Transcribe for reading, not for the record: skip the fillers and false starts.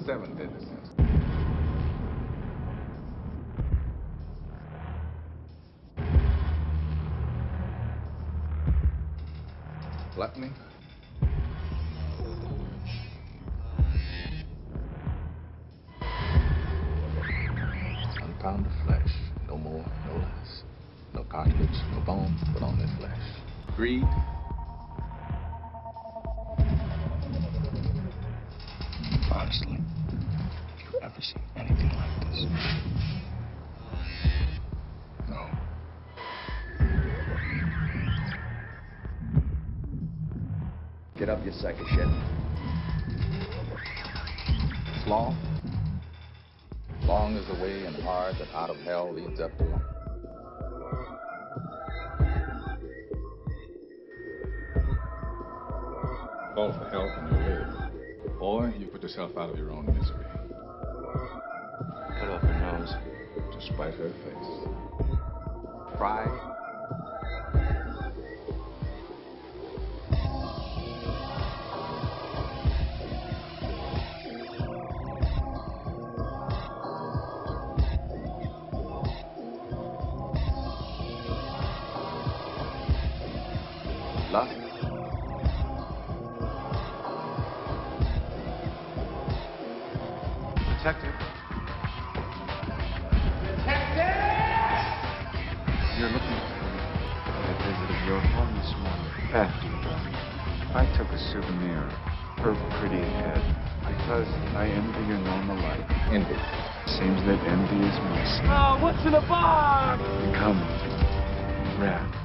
7 deadly sins. Gluttony, unpounded flesh, no more, no less. No cartilage, no bone, but only flesh. Greed, honestly, have you ever seen anything like this? No. Get up, you sack of shit. Sloth, long is the way and hard that out of hell leads up to life. Call for help and you live, or you put yourself out of your own misery. Cut off her nose. To spite her face. Pride. Lust. Detective. You're looking for me. I visited your home this morning after you left. I took a souvenir, her pretty head, because I envy your normal life. Envy. Seems that envy is missing. Oh, what's in the box? Come, rat.